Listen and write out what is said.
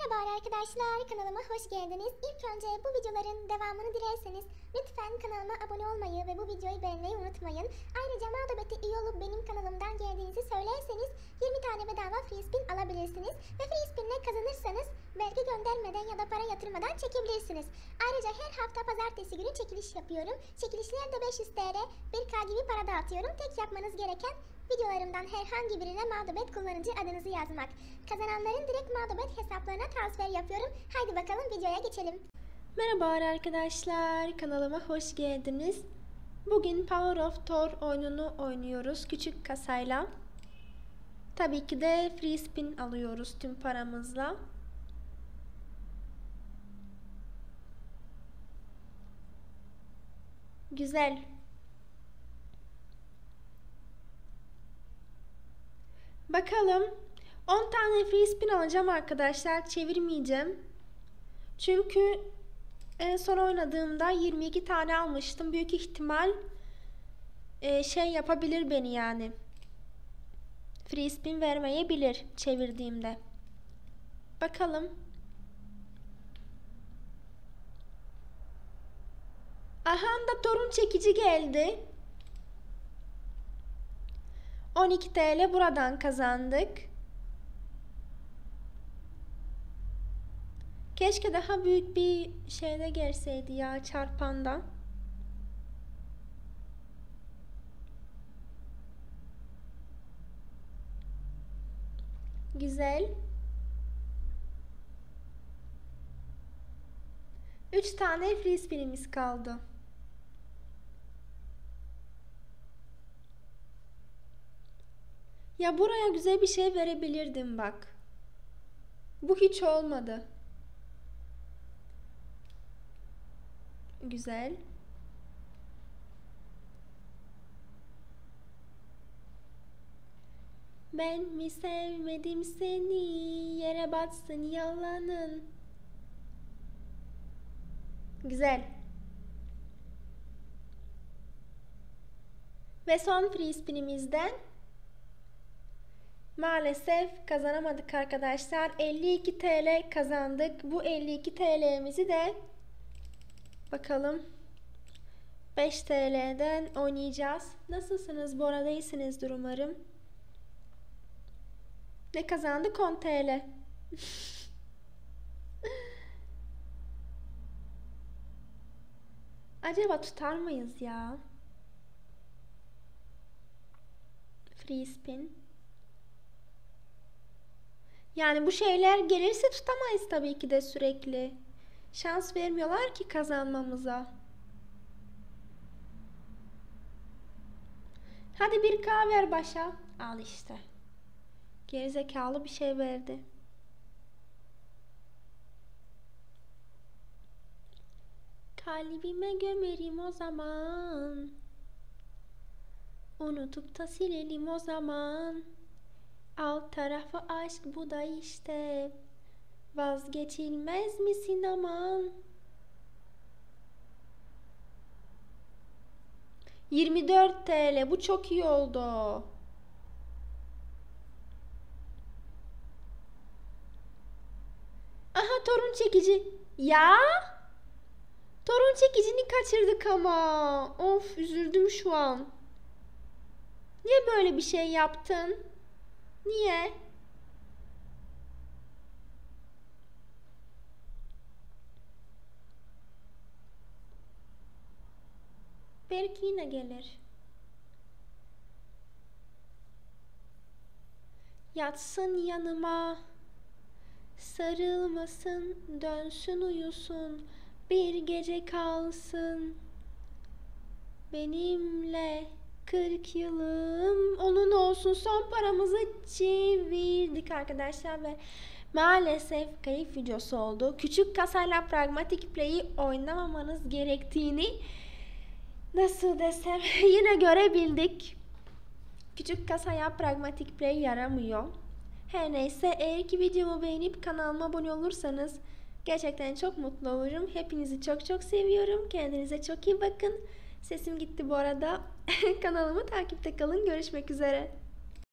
Merhaba arkadaşlar, kanalıma hoş geldiniz. İlk önce bu videoların devamını dilerseniz lütfen kanalıma abone olmayı ve bu videoyu beğenmeyi unutmayın. Ayrıca Mağdubet'e üye olup benim kanalımdan geldiğinizi söylerseniz 20 tane bedava free spin alabilirsiniz. Ve free spinle kazanırsanız vergi göndermeden ya da para yatırmadan çekebilirsiniz. Ayrıca her hafta pazartesi günü çekiliş yapıyorum. Çekilişlerde 500 TL, 1K gibi para dağıtıyorum. Tek yapmanız gereken videolarımdan herhangi birine Mağdubet kullanıcı adınızı yazmak. Kazananların direkt Mağdubet hesaplarına transfer yapıyorum. Haydi bakalım videoya geçelim. Merhaba arkadaşlar, kanalıma hoş geldiniz. Bugün Power of Thor oyununu oynuyoruz küçük kasayla. Tabii ki de free spin alıyoruz tüm paramızla. Güzel. Bakalım. 10 tane free spin alacağım arkadaşlar. Çevirmeyeceğim. Çünkü en son oynadığımda 22 tane almıştım. Büyük ihtimal yapabilir beni yani. Free spin vermeyebilir çevirdiğimde. Bakalım. Aha da torun çekici geldi. 12 TL buradan kazandık. Keşke daha büyük bir şeyde gelseydi ya, çarpanda. Güzel. 3 tane free spinimiz kaldı. Ya buraya güzel bir şey verebilirdim bak. Bu hiç olmadı. Güzel. Ben mi sevmedim seni, yere batsın yalanın. Güzel. Ve son free spinimizden maalesef kazanamadık arkadaşlar. 52 TL kazandık. Bu 52 TL'mizi de bakalım 5 TL'den oynayacağız. Nasılsınız? Bu arada iyisinizdir umarım. Ne kazandık? 10 TL. Acaba tutar mıyız ya? Free spin. Yani bu şeyler gelirse tutamayız tabii ki de sürekli. Şans vermiyorlar ki kazanmamıza. Hadi bir K ver başa. Al işte. Gerizekalı bir şey verdi. Kalbime gömerim o zaman. Unutup da silelim o zaman. Alt tarafı aşk bu da işte. Vazgeçilmez misin aman? 24 TL, bu çok iyi oldu. Aha torun çekici. Ya? Torun çekicini kaçırdık ama. Of, üzüldüm şu an. Niye böyle bir şey yaptın? Niye? Belki yine gelir. Yatsın yanıma, sarılmasın, dönsün uyusun, bir gece kalsın benimle. 40 yılım onun olsun. Son paramızı çevirdik arkadaşlar ve maalesef kayıp videosu oldu. Küçük kasayla Pragmatic Play'i oynamamanız gerektiğini nasıl desem yine görebildik. Küçük kasaya Pragmatic Play yaramıyor. Her neyse, eğer ki videomu beğenip kanalıma abone olursanız gerçekten çok mutlu olurum. Hepinizi çok çok seviyorum. Kendinize çok iyi bakın. Sesim gitti bu arada. Kanalımı takipte kalın. Görüşmek üzere.